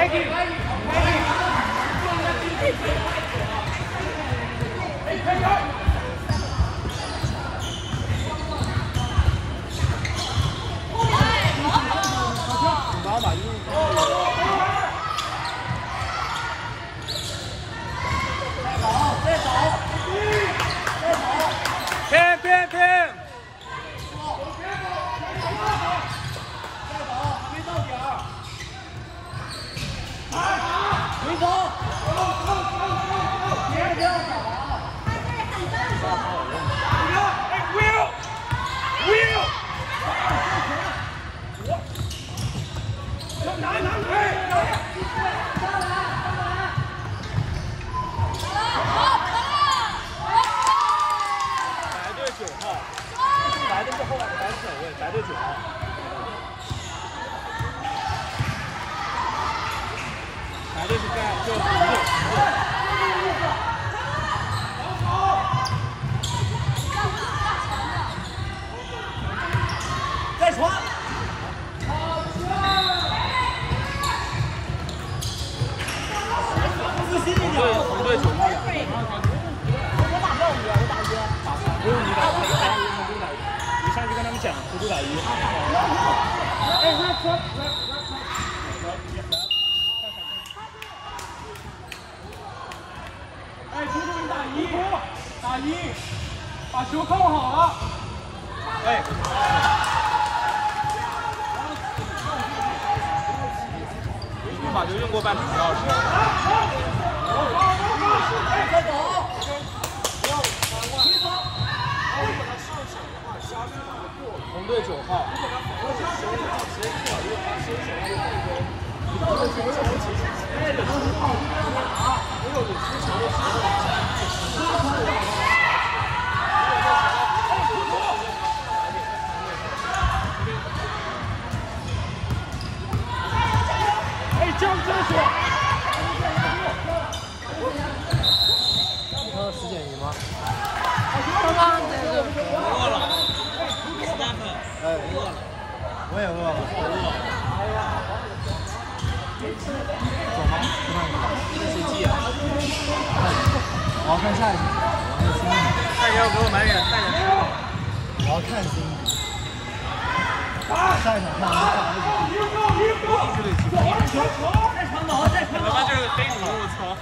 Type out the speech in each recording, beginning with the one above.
把球扣好了。哎。把球用过半场不要吃。再走。红队9号。江真说：“ 你看到10减1吗？ 刚刚这个饿了，3分。 哎，饿了，我也饿了。走吗？不看了。 谁记啊？ 我要看下一集，我要看新的。 大家要给我带点吃的。 我要看新的。下一场看他妈就是个黑奴，我操！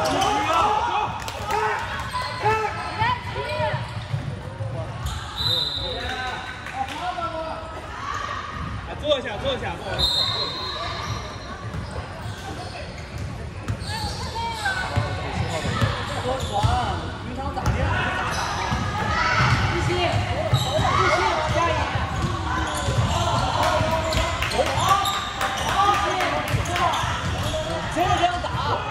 坐下，坐下，不好意思。 多传，平常咋练就咋打。一心，加油！接着这样打。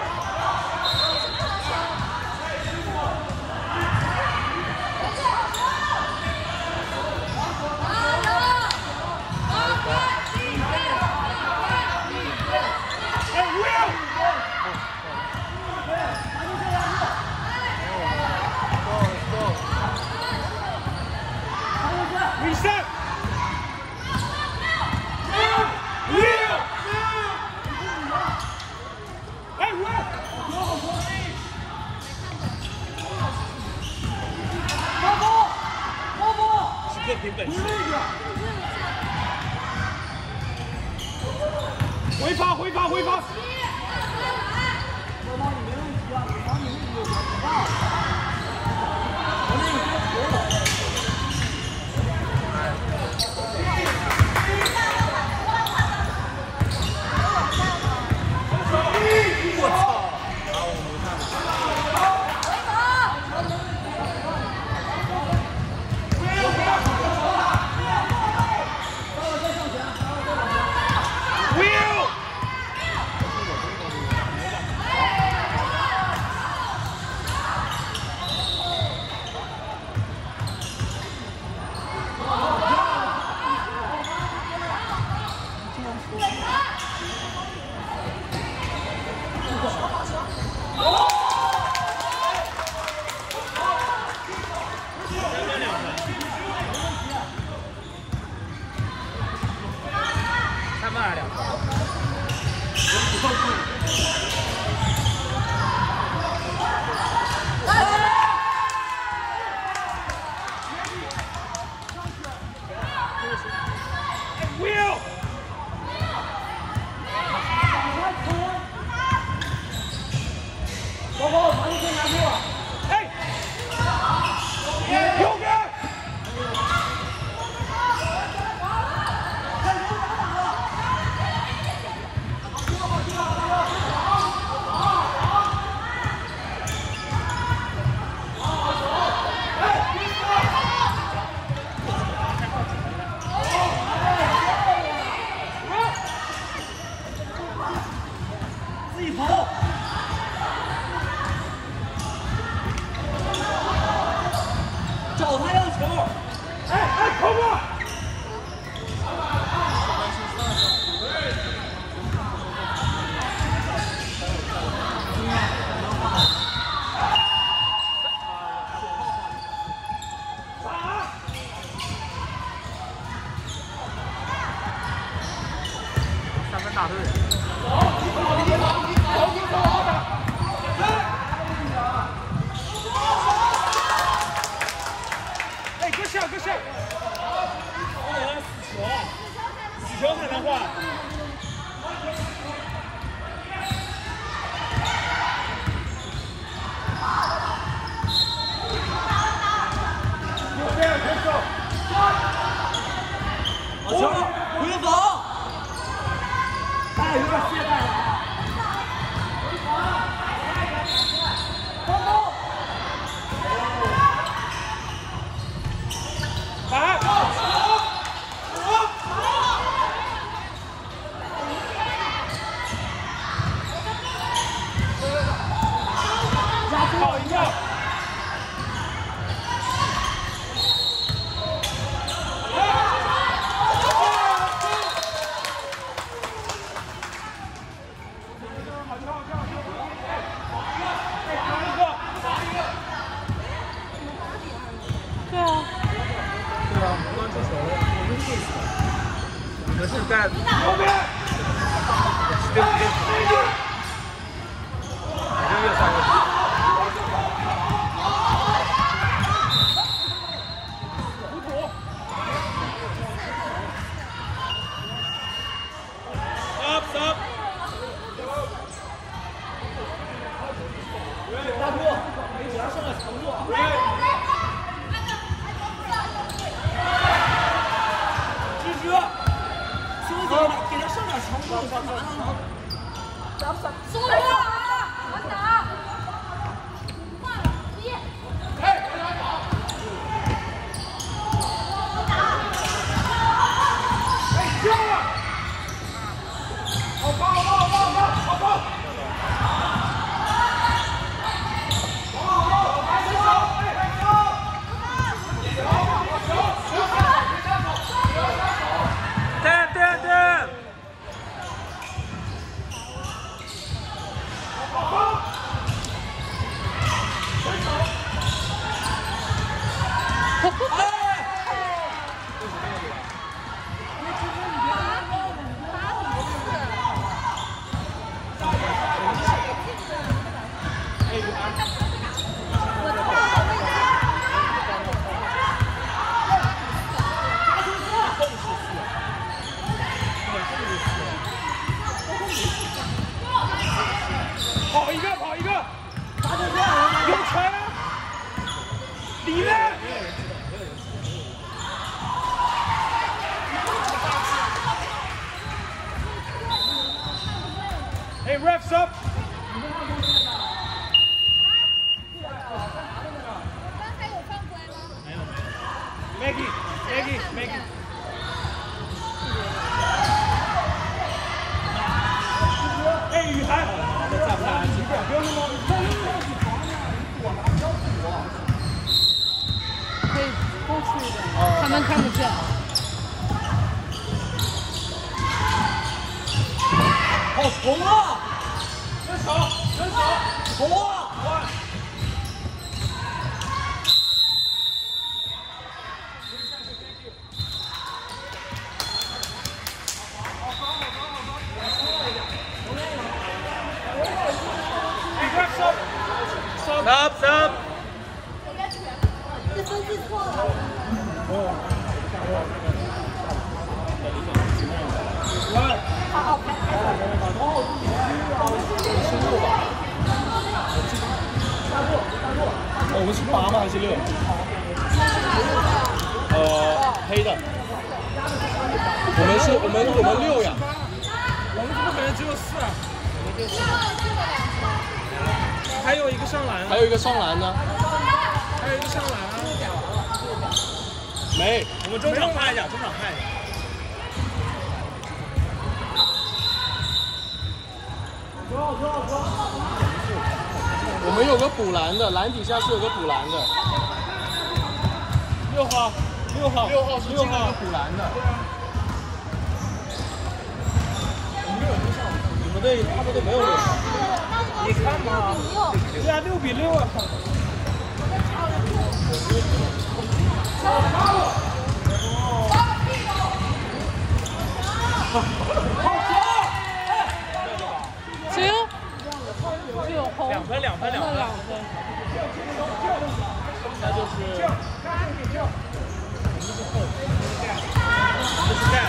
凭本事。 回发，回发，回发。 我操！ 个是。我们死球，死球才能换。右边选手，好球，回防。哎，有点懈怠了。 跑一个。 对啊。 对啊，刚出球了，我们这次。你们是在后边。对。你这越上越低。 大柱，给他上点强度。芝芝，兄弟，给他上点强度，干嘛呢？ 松开啊！完打。换了一。哎，救了！好棒！好棒！ 跑一个，有传啊！里面。Hey, refs up. Maggie. 哎，雨涵，这站不站安静？不要那么， 可以过去一点，他们看不见。 好冲啊！ 人手， 冲啊！ Stop！ 这分记错了。 我们是8吗还是6？黑的。我们6呀。 我们怎么可能只有4啊？还有一个上篮。 还有一个上篮呢。 还有一个上篮啊。 没。 我们中场看一下，中场看一下。 我们有个补篮的，篮底下是有个补篮的。6号是进了一个补篮的。你们队他们队没有6号。 你看嘛，对啊，6比6啊。 行。 2分。 那就是。 们是后，这是 gas。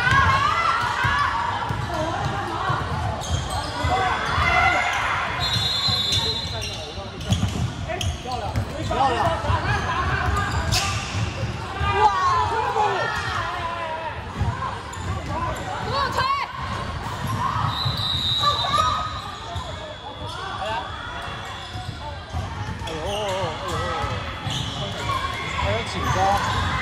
漂亮！紧张，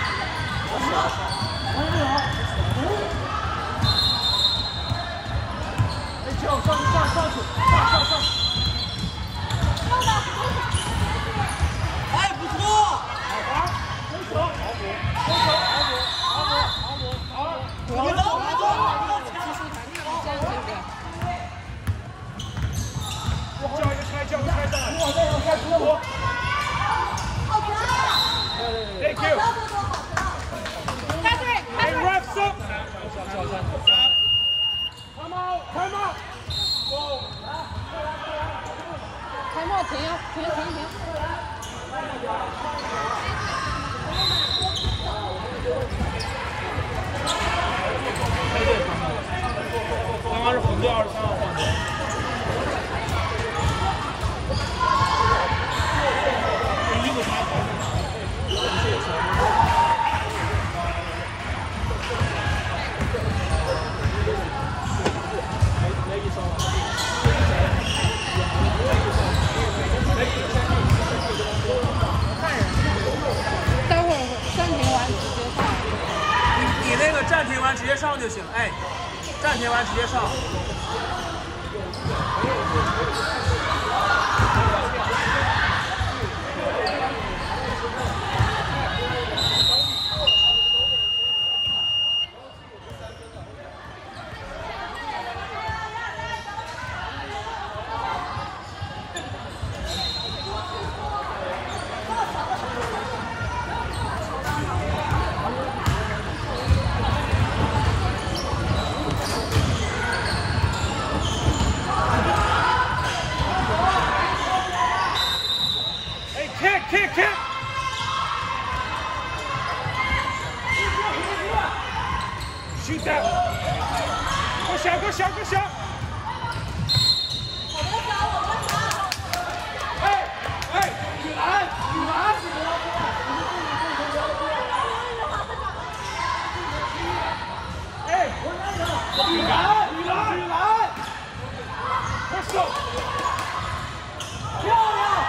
哎，不错，好玩，分球，好补，别动，别动， 叫一个拆上来， 哇，这个开直播。 Thank you. Hey, refs up. Come out, come out. Go. 开幕停啊，停。 刚刚是红队23号换的。衣服穿好。 待会儿暂停完直接上。 你那个暂停完直接上就行，哎，暂停完直接上。Kick! Shoot that! Go shot! 哎，女篮！哎，女篮！快手！漂亮！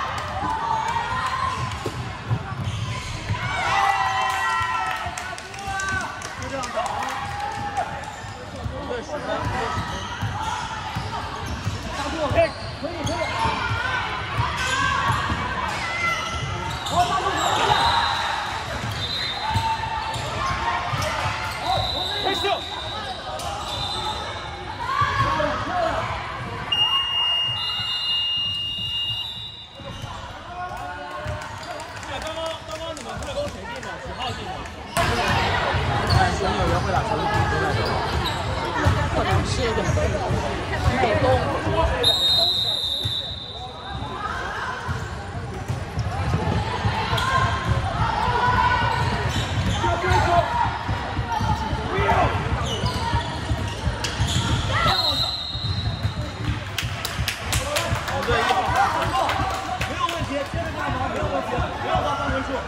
可能是美工。 没有问题，接着干嘛？没有问题，不要到半分数。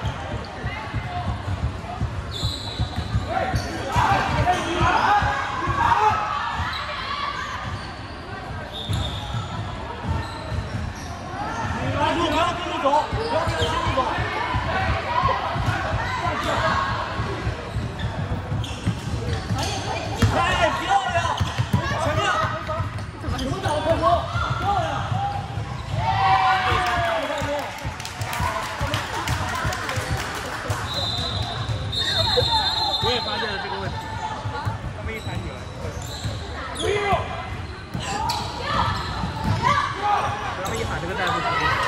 不要跟着走，不要跟着心里走。哎，漂亮！前面，你们打快攻，漂亮！ 我也发现了这个问题，他们一弹起来，他们一喊这个战术出现。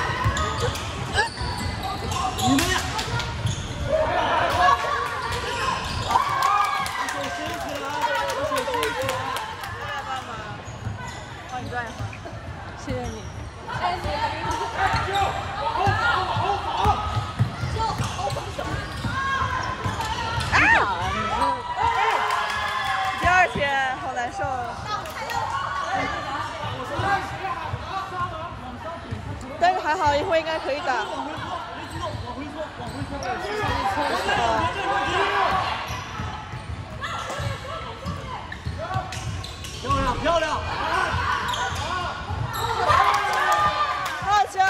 你们呀！ 谢谢你。 还好，一会应该可以打。 往回拖，没激动，往回拖，往回拖。漂亮漂亮！ 好球！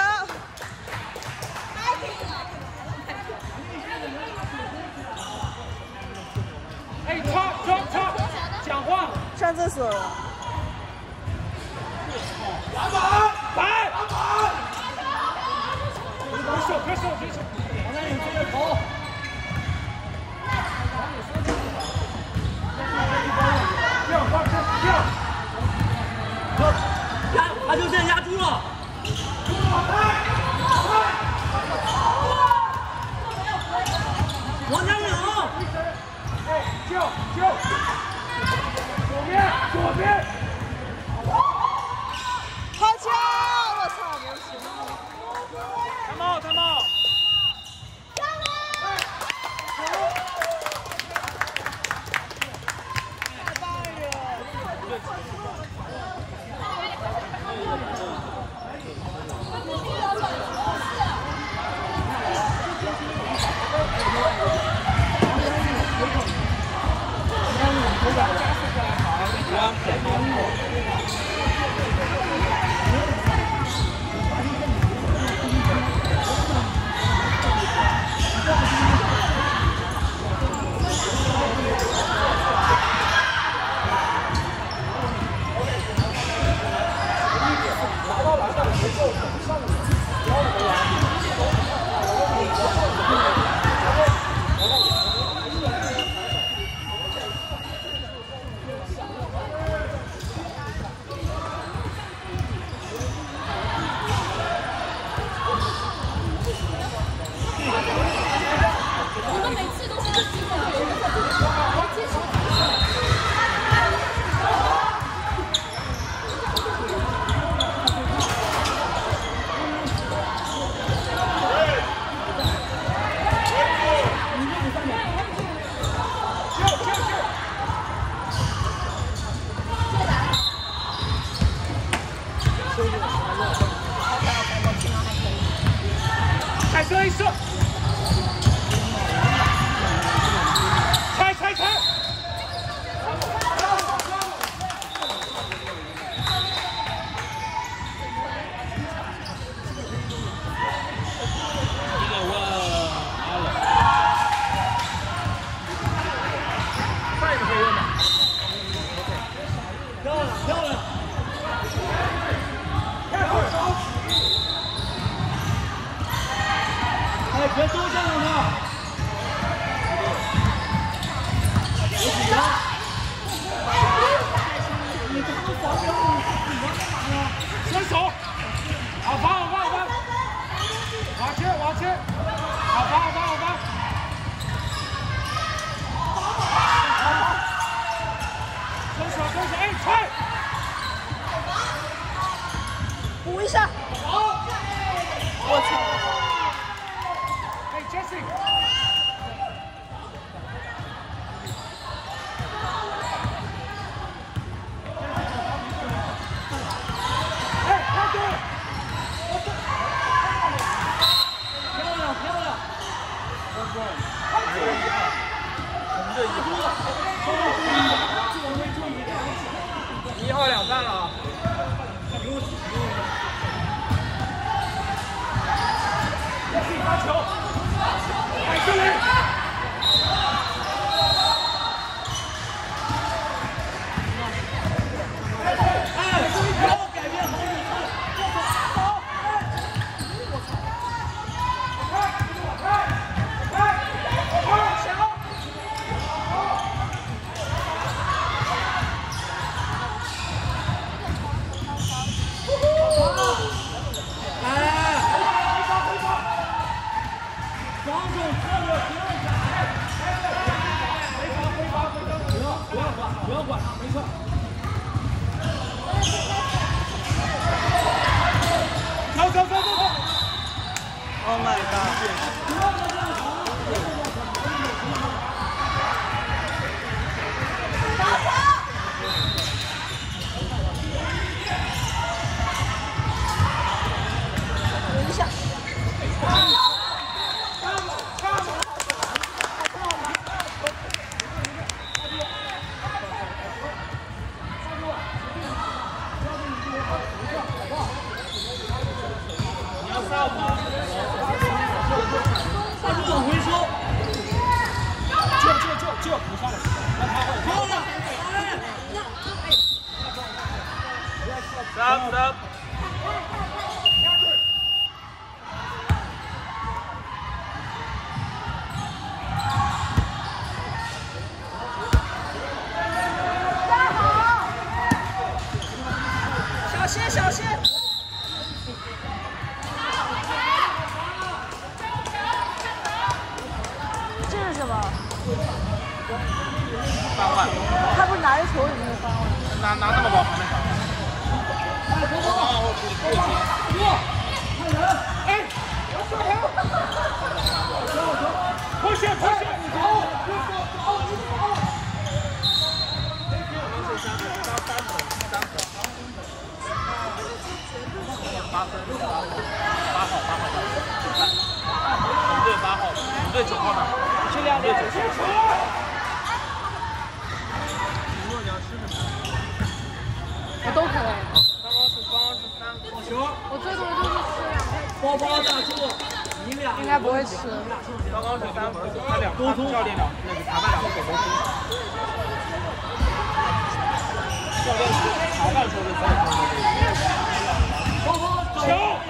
哎，抓！讲话。 上厕所了。 篮板！别手！王丹宇追着投。他就这样压住了。王家岭，救！左边。 好球！我操，没行。 看帽。 太棒了！ 再射一射！拆！漂亮！哎，别收线了他。伸手，好罚！往前，好罚！伸手，哎，踹！ 补一下。我操！ 哎 ，Jesse。 1号2站了啊！ 发球，哎，这里。防守策略， 你要上吗？往回收。就，你上来，让他会。够了。 Stop。 小心！这是什么？ 翻腕。 他不是拿着球已经翻腕。 拿那么高还能翻腕？ 快去！ 8分，8号，我们队8号，我们队9号呢？ 去2队9号。 我都可以。 刚刚是3个球。 我最多就是吃2个。 包打住，你俩应该不会吃。 刚刚是3分，他2个教练那个裁判2个给沟通。教练裁判说是3分。 球！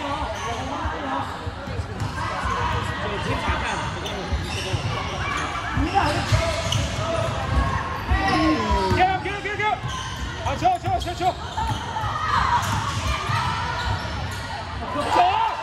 给！啊，球！走！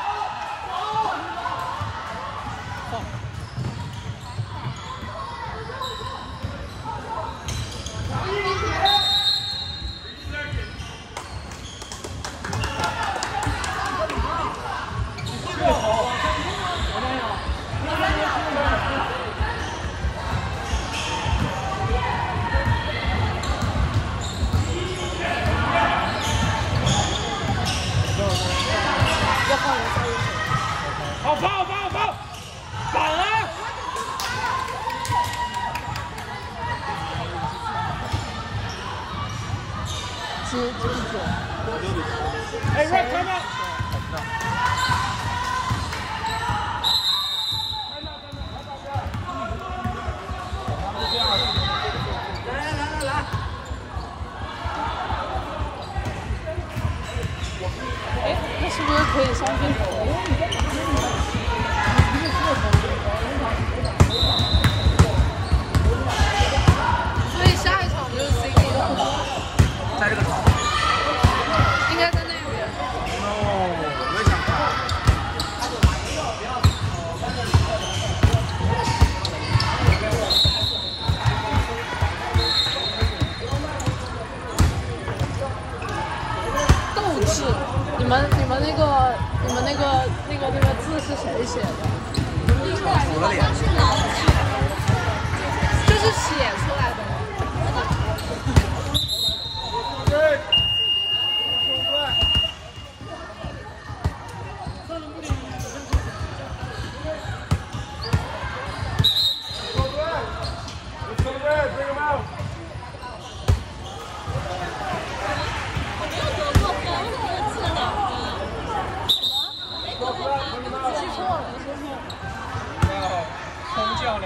好跑！反啊！ 9。 哎，Red come out！来！ 哎，那是不是可以上去投？所以下一场就是 CK 的。 在这个场。 应该在那边。 No， 我也想看。 斗志，你们那个字是谁写的？ 我的脸。 就是写出来的吗？ 空降2分。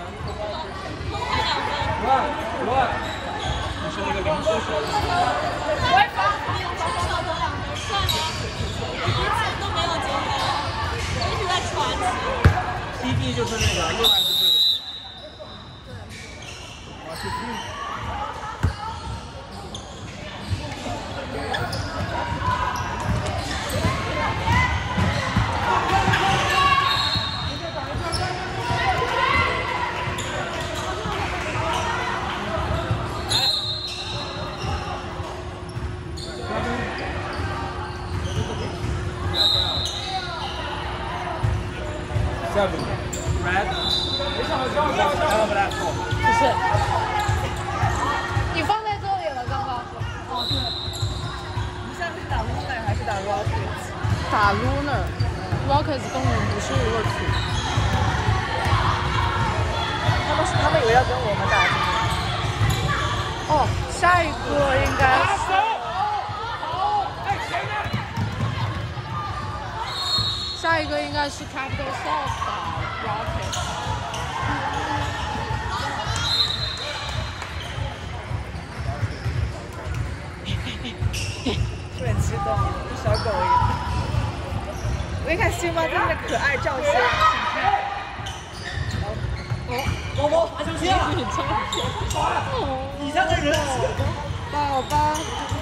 乱！你是那个零出手。TB 就是那个右岸是队友。我去听。7 red， 不是，你放在这里了，刚刚。哦，对。 你现在是打 Lunar 还是打 Rockets？ 打 Lunar，Rockets 根本不是一个组。 他们以为要跟我们打。 哦，下一个应该是。 哎， 下一个应该是 Capital South 吧 ，Rocket。 有点激动，跟小狗一样。我一看辛巴真的可爱照相。 宝宝罚球线，底下的人， 宝宝，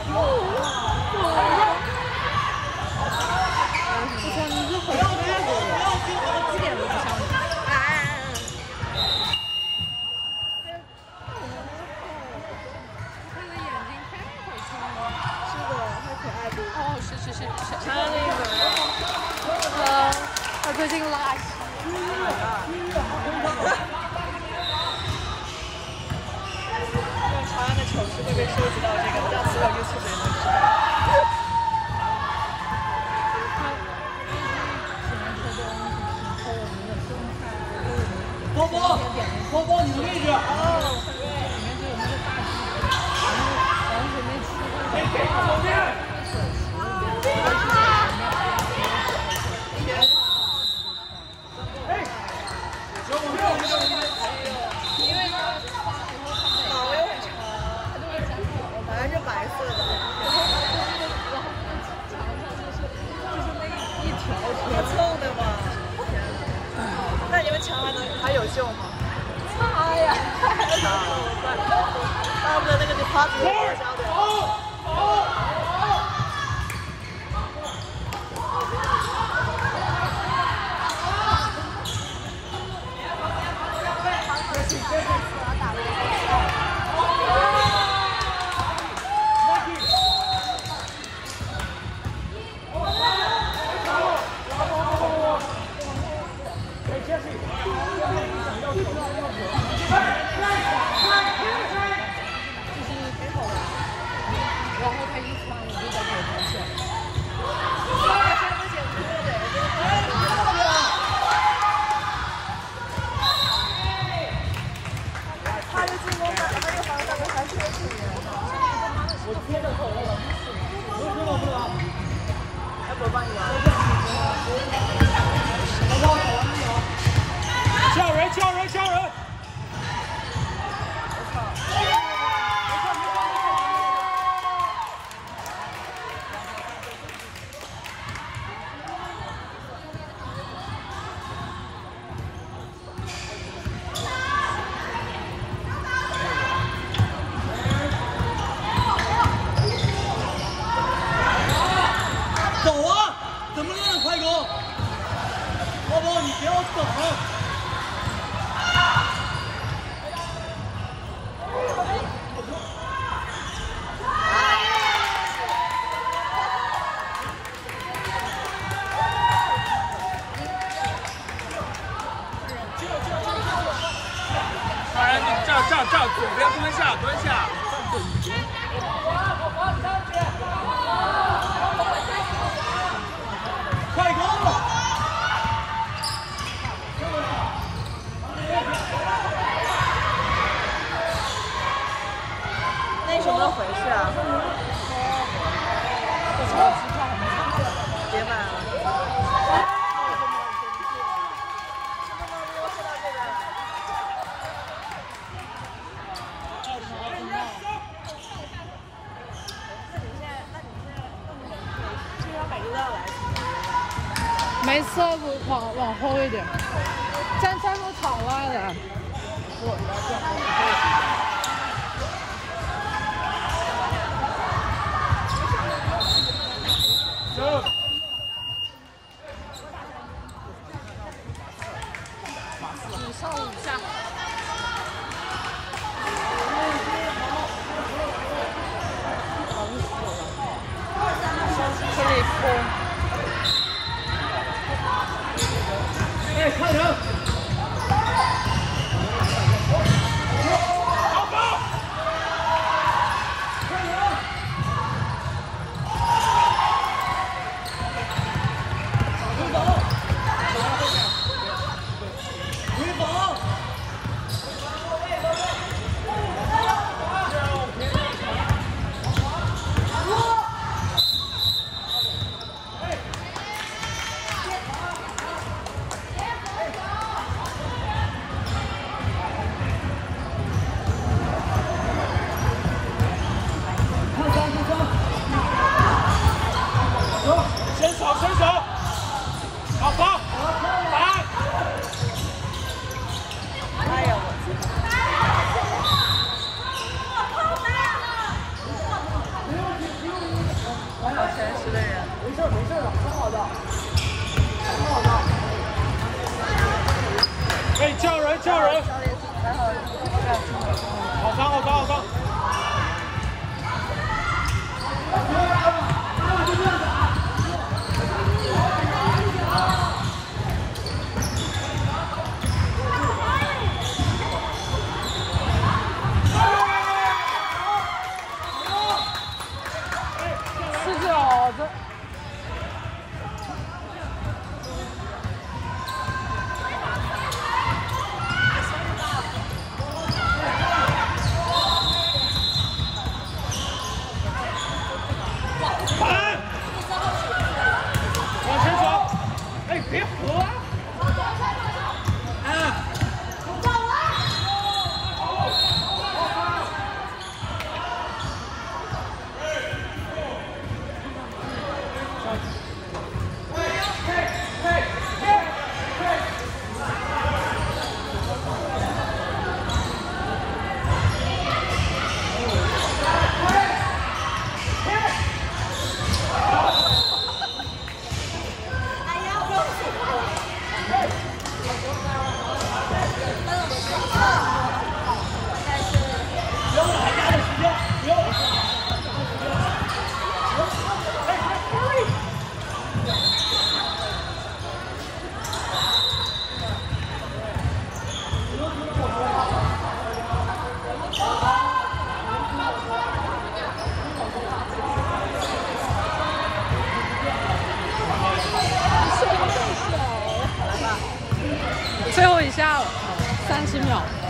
我操，你这很不要听我一点都不像你。 他的眼睛太好看了。 是的，太可爱了。 哦，是， 他那个， 他最近拉稀。 用长安的糗事会被收集到这个，让所有 YouTube 人都知道。 包包，你的位置。 毛又很长，好像是白色的，就是那一条磨蹭的嘛。那你们墙还有救吗？ 擦呀！ 他们的那个 department 交的。 然后他一穿，我就在给他选。 他的进攻版，他这个防守跟他学是一样的。 我贴着口了，不能。 哎，我帮你玩。 叫人！走啊！怎么练快攻？包包，你不要走啊！ 这样，左边蹲下。 快攻！ 那什么回事啊？别买了。 没侧不往后一点，站不场外的。5上5下。这里风。 哎，看人！ 没事没事的，很好的，很好的。 哎，叫人叫人！好伤好伤好伤！ 最后一下了，30秒。